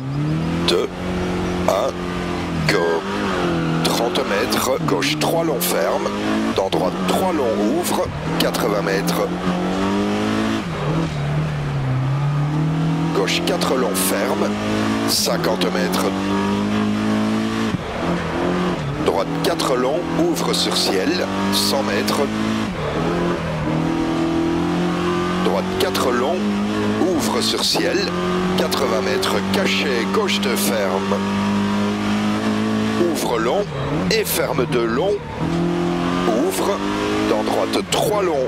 2, 1, go. 30 mètres, gauche 3 longs ferme, dans droite 3 longs ouvre, 80 mètres. Gauche 4 longs ferme, 50 mètres. Droite 4 longs, ouvre sur ciel, 100 mètres. Droite 4 longs, ouvre sur ciel, 80 mètres, caché, gauche de ferme. Ouvre long et ferme 2 longs. Ouvre, dans droite 3 longs.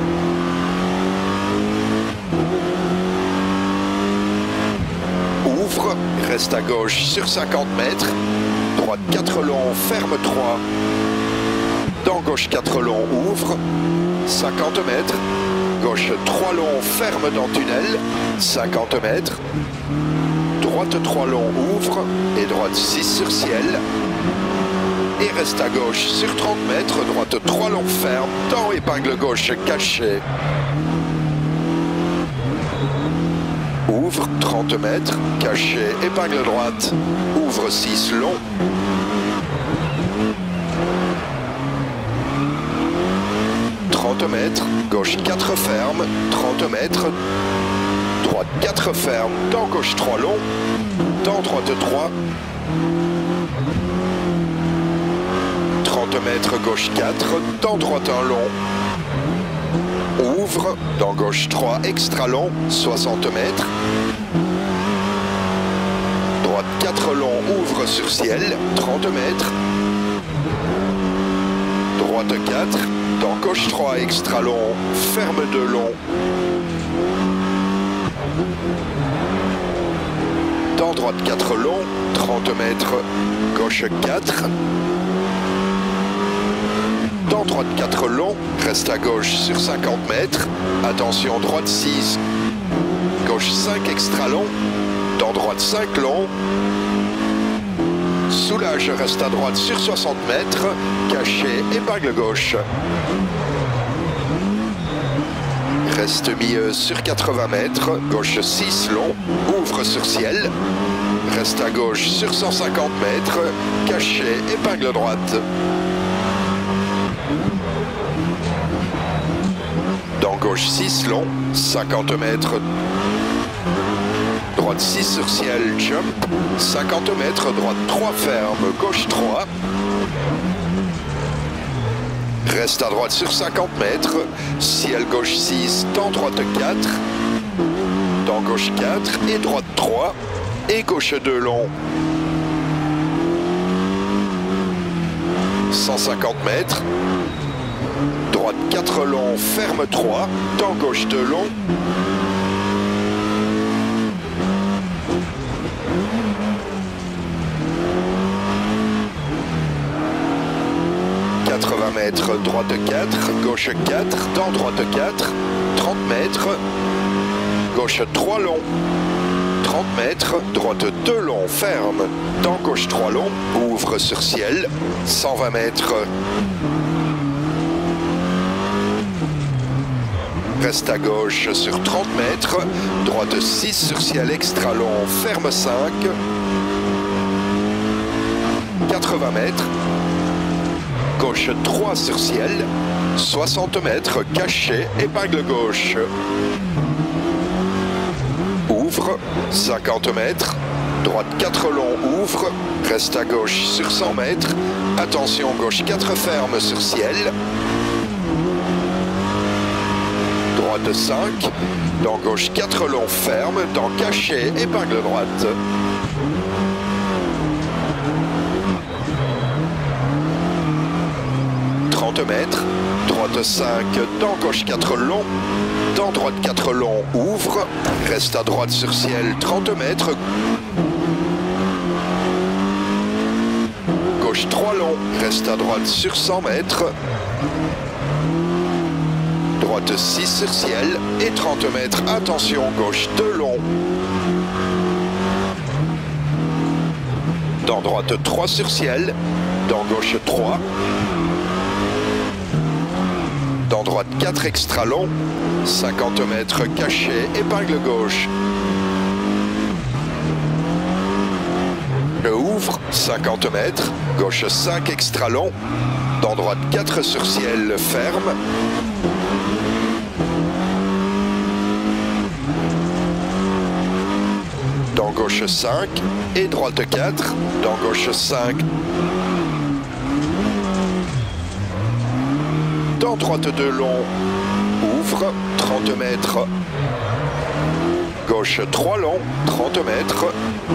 Ouvre, reste à gauche sur 50 mètres. Droite 4 longs, ferme 3. Dans gauche 4 longs, ouvre, 50 mètres. Gauche 3 longs, ferme dans tunnel, 50 mètres. Droite 3 longs, ouvre, et droite 6 sur ciel. Et reste à gauche sur 30 mètres, droite 3 longs, ferme, dans épingle gauche cachée. Ouvre 30 mètres, caché, épingle droite, ouvre 6 long. Mètres, gauche 4 ferme, 30 mètres, droite 4 ferme, dans gauche 3 long, dans droite 3, 30 mètres, gauche 4, dans droite 1 long, ouvre, dans gauche 3 extra long, 60 mètres, droite 4 long, ouvre sur ciel, 30 mètres, droite 4, dans gauche 3 extra long, ferme 2 long. Dans droite 4 long, 30 mètres, gauche 4. Dans droite 4 long, reste à gauche sur 50 mètres. Attention, droite 6, gauche 5 extra long. Dans droite 5 long. Soulage, reste à droite sur 60 mètres, caché, épingle gauche. Reste milieu sur 80 mètres, gauche 6 long, ouvre sur ciel. Reste à gauche sur 150 mètres, caché, épingle droite. Dans gauche 6 long, 50 mètres. Droite 6 sur ciel, jump, 50 mètres, droite 3 ferme, gauche 3. Reste à droite sur 50 mètres, ciel gauche 6, dans droite 4, dans gauche 4 et droite 3 et gauche 2 long. 150 mètres, droite 4 long, ferme 3, dans gauche 2 long. 80 mètres, droite 4, gauche 4, dans droite 4, 30 mètres, gauche 3 long, 30 mètres, droite 2 long, ferme, dans gauche 3 long, ouvre sur ciel, 120 mètres. Reste à gauche sur 30 mètres, droite 6 sur ciel extra long, ferme 5, 80 mètres. Gauche 3 sur ciel, 60 mètres, caché, épingle gauche. Ouvre, 50 mètres, droite 4 long, ouvre, reste à gauche sur 100 mètres, attention gauche 4 ferme sur ciel. Droite 5, dans gauche 4 long, ferme, dans caché, épingle droite. 30 mètres, droite 5, dans gauche 4 long, dans droite 4 long, ouvre, reste à droite sur ciel 30 mètres, gauche 3 long, reste à droite sur 100 mètres, droite 6 sur ciel et 30 mètres, attention gauche 2 long, dans droite 3 sur ciel, dans gauche 3, dans droite 4 extra long, 50 mètres caché, épingle gauche. 50 mètres, gauche 5 extra long, dans droite 4 sur ciel ferme. Dans gauche 5 et droite 4, dans gauche 5. Dans droite 2 long, ouvre, 30 mètres. Gauche 3 long, 30 mètres.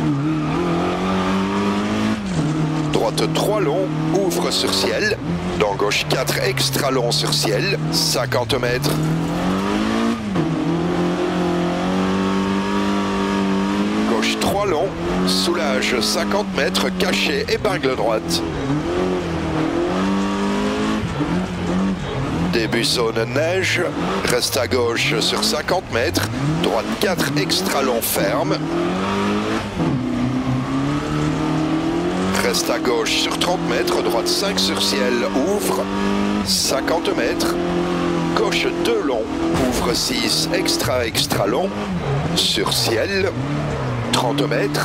Droite 3 long, ouvre sur ciel. Dans gauche 4 extra long sur ciel, 50 mètres. Gauche 3 long, soulage 50 mètres, caché, épingle droite. Début zone neige, reste à gauche sur 50 mètres, droite 4 extra long ferme. Reste à gauche sur 30 mètres, droite 5 sur ciel, ouvre, 50 mètres. Gauche 2 long, ouvre 6 extra long, sur ciel, 30 mètres.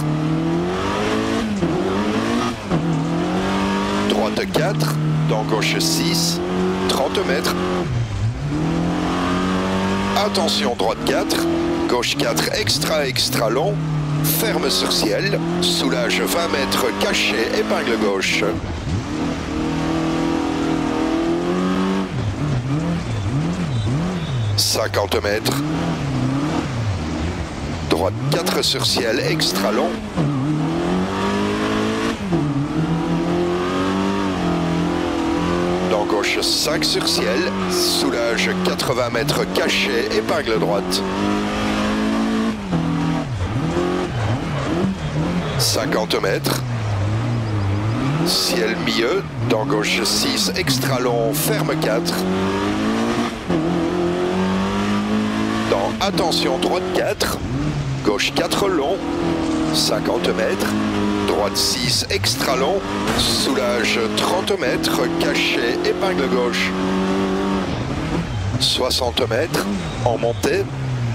Droite 4, dans gauche 6, 30 mètres. Attention, droite 4, gauche 4 extra long, ferme sur ciel, soulage 20 mètres, caché, épingle gauche. « 50 mètres. Droite 4 sur ciel, extra long. Dans gauche 5 sur ciel, soulage 80 mètres, caché, épingle droite. 50 mètres. Ciel milieu, dans gauche 6, extra long, ferme 4. Dans attention, droite 4, gauche 4 long, 50 mètres. Droite 6, extra long, soulage 30 mètres, caché, épingle gauche. 60 mètres, en montée.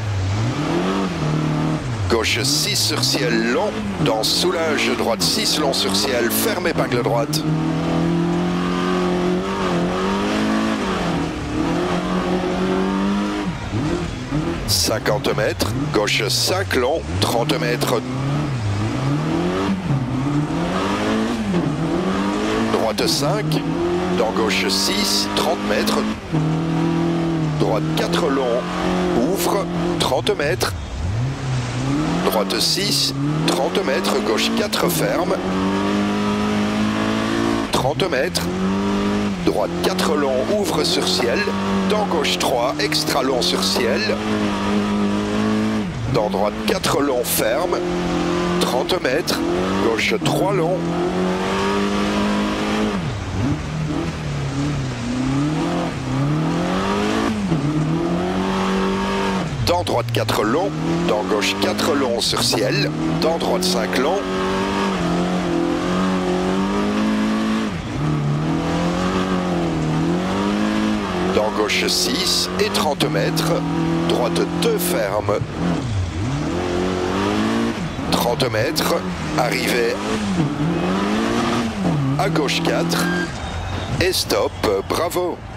Gauche 6 sur ciel long, dans soulage, droite 6 long sur ciel, ferme, épingle droite. « 50 mètres, gauche 5 long, 30 mètres. Droite 5, dans gauche 6, 30 mètres. Droite 4 long, ouvre, 30 mètres. Droite 6, 30 mètres, gauche 4 ferme. 30 mètres. Droite 4 long, ouvre sur ciel. Dans gauche 3, extra long sur ciel. Dans droite 4 long, ferme. 30 mètres. Gauche 3 long. Dans droite 4 long. Dans gauche 4 long sur ciel. Dans droite 5 long. Dans gauche 6 et 30 mètres, droite 2 ferme. 30 mètres, arrivée à gauche 4 et stop, bravo.